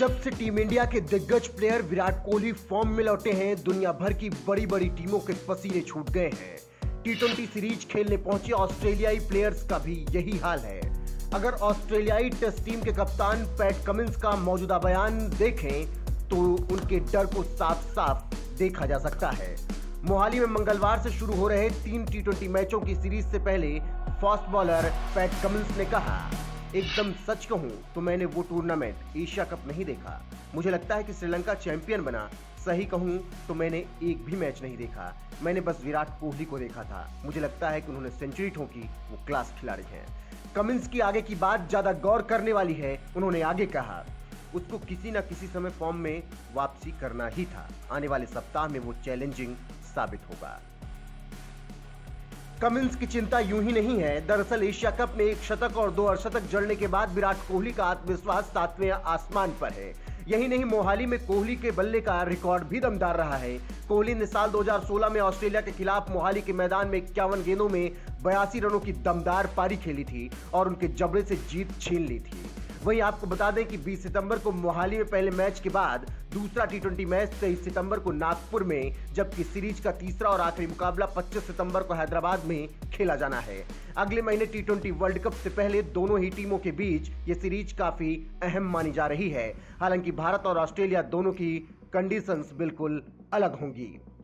जब से team India के दिग्गज प्लेयर विराट कोहली फॉर्म में लौटे हैं, दुनिया भर की बड़ी बड़ी टीमों के पसीने छूट गए हैं। टी20 सीरीज खेलने पहुंचे ऑस्ट्रेलियाई प्लेयर्स का भी यही हाल है। अगर ऑस्ट्रेलियाई टेस्ट टीम के कप्तान पैट कमिंस का मौजूदा बयान देखें तो उनके डर को साफ साफ देखा जा सकता है। मोहाली में मंगलवार से शुरू हो रहे 3 टी20 मैचों की सीरीज से पहले फास्ट बॉलर पैट कमिंस ने कहा, एकदम सच कहूं तो मैंने वो टूर्नामेंट एशिया कप नहीं देखा। मुझे लगता है कि श्रीलंका चैंपियन बना। सही कहूं तो मैंने एक भी मैच नहीं देखा। मैंने बस विराट कोहली को देखा था। मुझे लगता है कि उन्होंने सेंचुरी ठोकी, वो क्लास खिलाड़ी हैं। कमिंस की आगे की बात ज्यादा गौर करने वाली है। उन्होंने आगे कहा, उसको किसी न किसी समय फॉर्म में वापसी करना ही था। आने वाले सप्ताह में वो चैलेंजिंग साबित होगा। कमिंस की चिंता यूं ही नहीं है। दरअसल एशिया कप में 1 शतक और 2 अर्धशतक जड़ने के बाद विराट कोहली का आत्मविश्वास 7वें आसमान पर है। यही नहीं, मोहाली में कोहली के बल्ले का रिकॉर्ड भी दमदार रहा है। कोहली ने साल 2016 में ऑस्ट्रेलिया के खिलाफ मोहाली के मैदान में 51 गेंदों में 82 रनों की दमदार पारी खेली थी और उनके जबड़े से जीत छीन ली थी। वहीं आपको बता दें कि 20 सितंबर को मोहाली में पहले मैच के बाद दूसरा टी20 मैच 23 सितंबर को नागपुर में, जबकि सीरीज का तीसरा और आखिरी मुकाबला 25 सितंबर को हैदराबाद में खेला जाना है। अगले महीने टी20 वर्ल्ड कप से पहले दोनों ही टीमों के बीच ये सीरीज काफी अहम मानी जा रही है। हालांकि भारत और ऑस्ट्रेलिया दोनों की कंडीशंस बिल्कुल अलग होंगी।